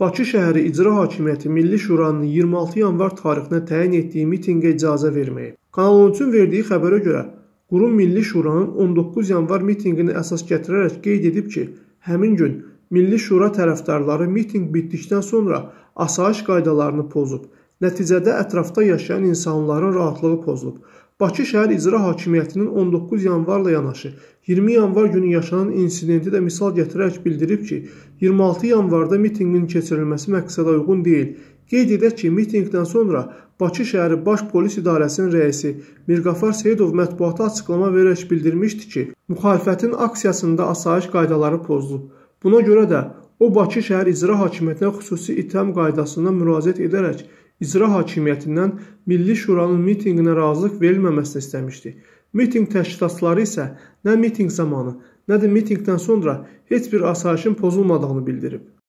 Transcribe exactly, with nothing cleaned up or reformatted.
Bakı şəhəri İcra Hakimiyyəti Milli Şuranın iyirmi altı yanvar tarixinə təyin etdiyi mitinqə icazə verməyib. Kanal on üçün verdiyi xəbərə görə, qurum Milli Şuranın on doqquz yanvar mitinqini əsas gətirərək qeyd edib ki, həmin gün Milli Şura tərəfdarları mitinq bitdikdən sonra asayiş qaydalarını pozub. Nəticədə ətrafda yaşayan insanların rahatlığı pozulub. Bakı şəhər İcra Hakimiyyətinin on doqquz yanvarla yanaşı iyirmi yanvar günü yaşanan insidenti də misal gətirərək bildirib ki, iyirmi altı yanvarda mitinqin keçirilməsi məqsədə uyğun deyil. Qeyd edək ki, mitinqdən sonra Bakı şəhəri Baş Polis İdarəsinin rəisi Mirqafar Seyidov mətbuata açıqlama verərək bildirmişdi ki, müxalifətin aksiyasında asayiş qaydaları pozulub. Buna görə də o Bakı şəhər İcra Hakimiyyətinə xüsusi ittiham qaydasından müraciət edərək İcra Hakimiyyətindən Milli Şuranın mitinqinə razılıq verilməməsini istəmişdi. Mitinq təşkilatçıları isə nə mitinq zamanı, nə də mitinqdən sonra heç bir asayişin pozulmadığını bildirib.